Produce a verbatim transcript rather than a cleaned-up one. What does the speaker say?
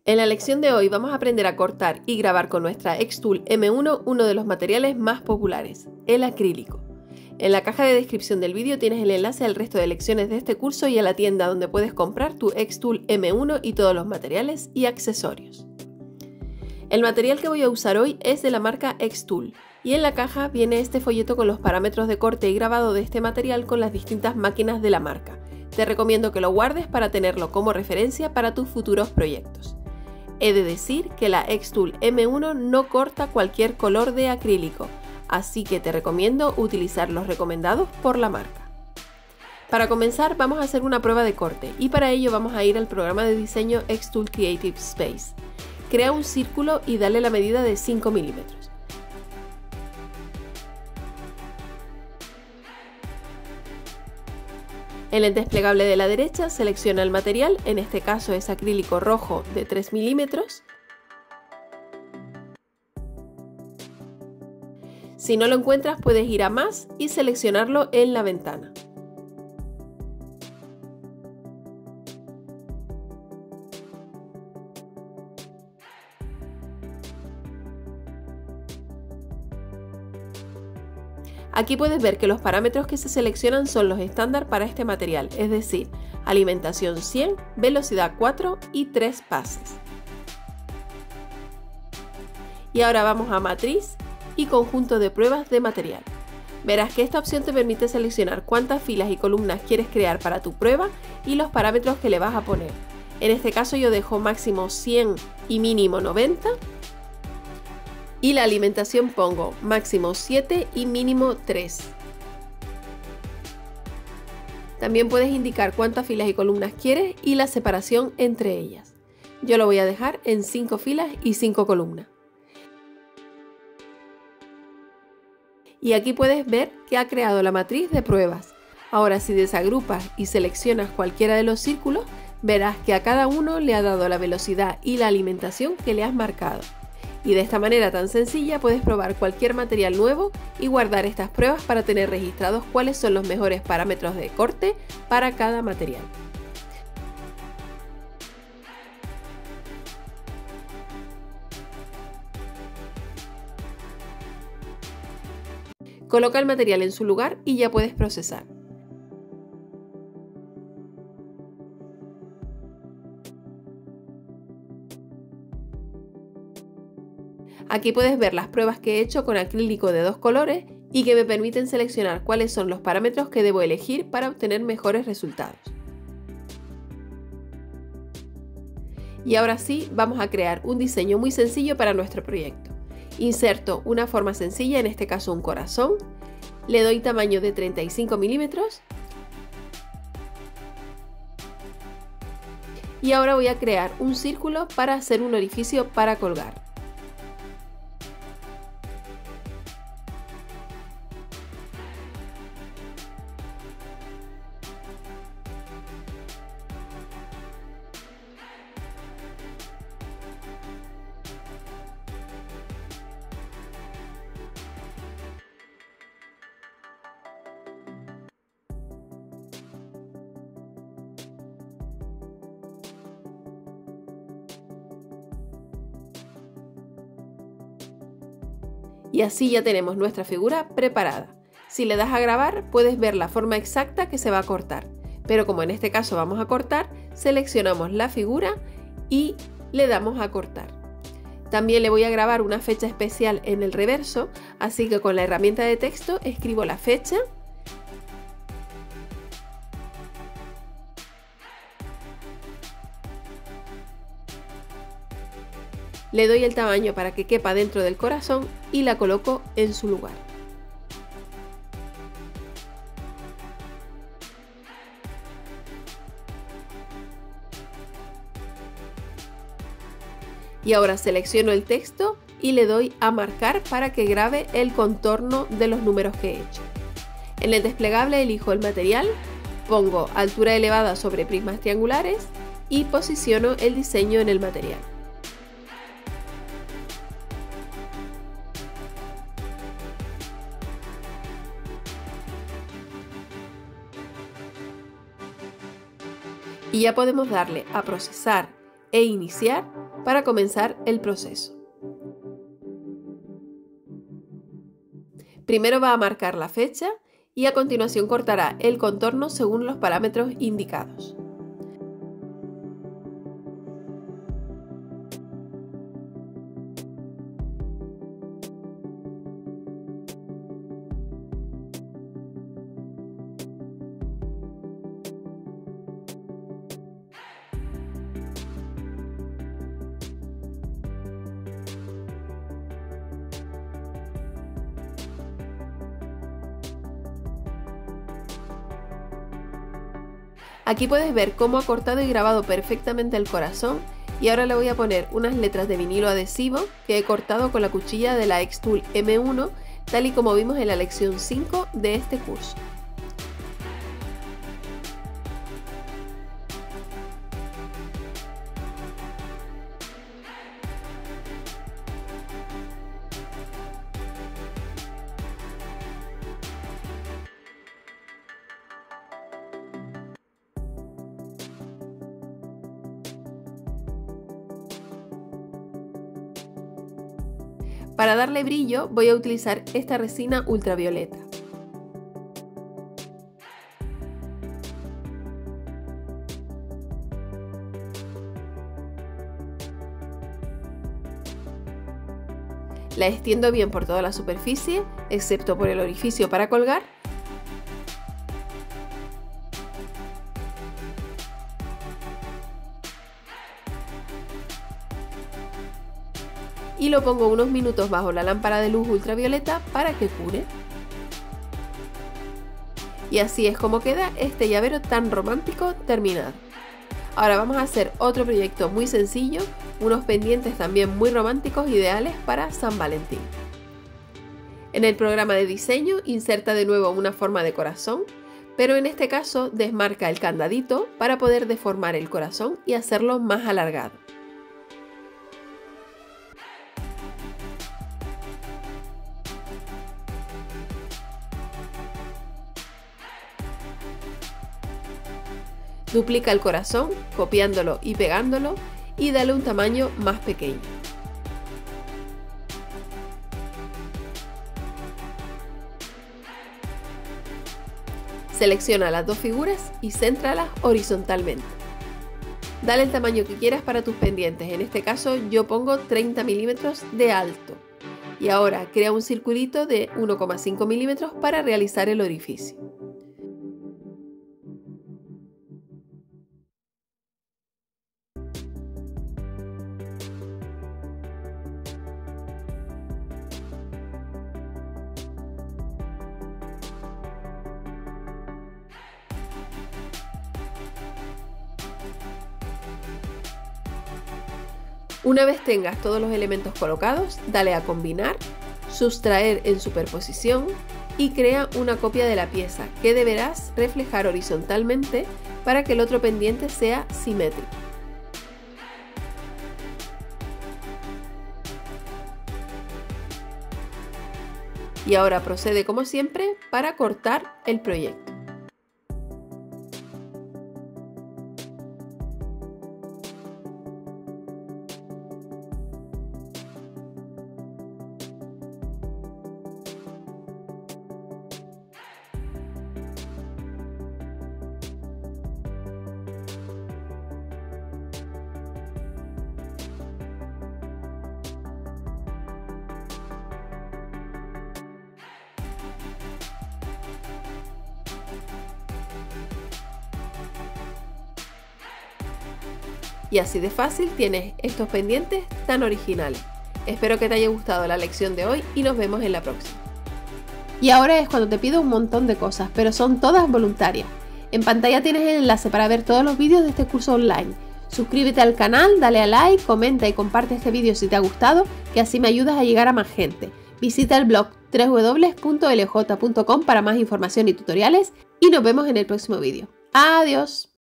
En la lección de hoy vamos a aprender a cortar y grabar con nuestra Xtool eme uno uno de los materiales más populares, el acrílico. En la caja de descripción del vídeo tienes el enlace al resto de lecciones de este curso y a la tienda donde puedes comprar tu Xtool eme uno y todos los materiales y accesorios. El material que voy a usar hoy es de la marca Xtool y en la caja viene este folleto con los parámetros de corte y grabado de este material con las distintas máquinas de la marca. Te recomiendo que lo guardes para tenerlo como referencia para tus futuros proyectos. He de decir que la Xtool eme uno no corta cualquier color de acrílico, así que te recomiendo utilizar los recomendados por la marca. Para comenzar vamos a hacer una prueba de corte y para ello vamos a ir al programa de diseño Xtool Creative Space. Crea un círculo y dale la medida de cinco milímetros. En el desplegable de la derecha selecciona el material, en este caso es acrílico rojo de tres milímetros. Si no lo encuentras puedes ir a más y seleccionarlo en la ventana. Aquí puedes ver que los parámetros que se seleccionan son los estándar para este material, es decir, alimentación cien, velocidad cuatro y tres pases. Y ahora vamos a matriz y conjunto de pruebas de material. Verás que esta opción te permite seleccionar cuántas filas y columnas quieres crear para tu prueba y los parámetros que le vas a poner. En este caso yo dejo máximo cien y mínimo noventa. Y la alimentación pongo máximo siete y mínimo tres. También puedes indicar cuántas filas y columnas quieres y la separación entre ellas. Yo lo voy a dejar en cinco filas y cinco columnas. Y aquí puedes ver que ha creado la matriz de pruebas. Ahora si desagrupas y seleccionas cualquiera de los círculos, verás que a cada uno le ha dado la velocidad y la alimentación que le has marcado. Y de esta manera tan sencilla puedes probar cualquier material nuevo y guardar estas pruebas para tener registrados cuáles son los mejores parámetros de corte para cada material. Coloca el material en su lugar y ya puedes procesar. Aquí puedes ver las pruebas que he hecho con acrílico de dos colores y que me permiten seleccionar cuáles son los parámetros que debo elegir para obtener mejores resultados. Y ahora sí, vamos a crear un diseño muy sencillo para nuestro proyecto. Inserto una forma sencilla, en este caso un corazón, le doy tamaño de treinta y cinco milímetros y ahora voy a crear un círculo para hacer un orificio para colgar. Y así ya tenemos nuestra figura preparada. Si le das a grabar puedes ver la forma exacta que se va a cortar, pero como en este caso vamos a cortar, seleccionamos la figura y le damos a cortar. También le voy a grabar una fecha especial en el reverso, así que con la herramienta de texto escribo la fecha . Le doy el tamaño para que quepa dentro del corazón y la coloco en su lugar. Y ahora selecciono el texto y le doy a marcar para que grabe el contorno de los números que he hecho. En el desplegable elijo el material, pongo altura elevada sobre prismas triangulares y posiciono el diseño en el material. y ya podemos darle a procesar e iniciar para comenzar el proceso. Primero va a marcar la fecha y a continuación cortará el contorno según los parámetros indicados. Aquí puedes ver cómo ha cortado y grabado perfectamente el corazón, y ahora le voy a poner unas letras de vinilo adhesivo que he cortado con la cuchilla de la Xtool eme uno, tal y como vimos en la lección cinco de este curso. Para darle brillo voy a utilizar esta resina ultravioleta. La extiendo bien por toda la superficie, excepto por el orificio para colgar. Y lo pongo unos minutos bajo la lámpara de luz ultravioleta para que cure. Y así es como queda este llavero tan romántico terminado. Ahora vamos a hacer otro proyecto muy sencillo, unos pendientes también muy románticos, ideales para San Valentín. En el programa de diseño inserta de nuevo una forma de corazón, pero en este caso desmarca el candadito para poder deformar el corazón y hacerlo más alargado. Duplica el corazón, copiándolo y pegándolo, y dale un tamaño más pequeño. Selecciona las dos figuras y céntralas horizontalmente. Dale el tamaño que quieras para tus pendientes, en este caso yo pongo treinta milímetros de alto. Y ahora crea un circulito de uno coma cinco milímetros para realizar el orificio. Una vez tengas todos los elementos colocados, dale a combinar, sustraer en superposición y crea una copia de la pieza que deberás reflejar horizontalmente para que el otro pendiente sea simétrico. Y ahora procede como siempre para cortar el proyecto. Y así de fácil tienes estos pendientes tan originales. Espero que te haya gustado la lección de hoy y nos vemos en la próxima. Y ahora es cuando te pido un montón de cosas, pero son todas voluntarias. En pantalla tienes el enlace para ver todos los vídeos de este curso online. Suscríbete al canal, dale a like, comenta y comparte este vídeo si te ha gustado, que así me ayudas a llegar a más gente. Visita el blog doble u doble u doble u punto l j punto com para más información y tutoriales y nos vemos en el próximo vídeo. ¡Adiós!